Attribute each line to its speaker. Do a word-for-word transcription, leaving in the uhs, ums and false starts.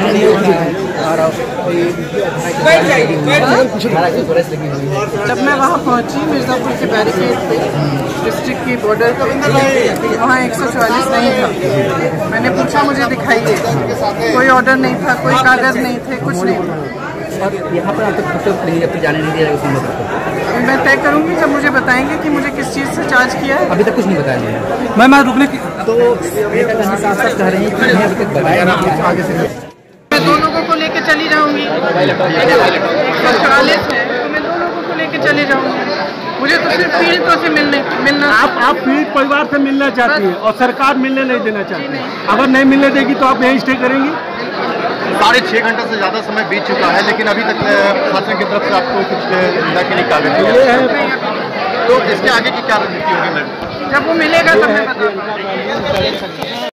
Speaker 1: जब मैं वहाँ पहुँची मिर्ज़ापुर के बैरिकेड पे डिस्ट्रिक्ट की बॉर्डर पे, वहाँ एक सौ चौवालीस नहीं था। मैंने पूछा मुझे दिखाइए, कोई ऑर्डर नहीं था, कोई कागज़ नहीं थे, कुछ नहीं था।
Speaker 2: और यहाँ पर आपको कब तक जाने नहीं दिया जाएगा?
Speaker 1: मैं तय करूँगी जब मुझे बताएंगे कि मुझे किस चीज़ से चार्ज किया है।
Speaker 2: अभी तक कुछ नहीं बताया
Speaker 3: मैं मैं रुकने की
Speaker 2: तो साफ साफ कह रही हैं कि अभी तक बताया नहीं आगे से।
Speaker 1: मैं दो लोगों को लेके चली जाऊँगी, एक सौ चौवालीस है तो मैं दो लोगों को लेके चली जाऊँगी। मुझे तो सिर्फ पीड़ितों से मिलने मिलना।
Speaker 3: आप आप पीड़ित परिवार से मिलना चाहती हैं और सरकार मिलने नहीं देना चाहती है। अगर नहीं मिलने देगी तो आप यहीं स्टे करेंगी?
Speaker 4: साढ़े छः घंटे से ज़्यादा समय बीत चुका है, लेकिन अभी तक प्रशासन की तरफ से आपको कुछ निंदा के लिए कागज नहीं है। तो इसके आगे की क्या रणनीति होगी मैम?
Speaker 1: जब वो मिलेगा तब मैं बता दूँगी।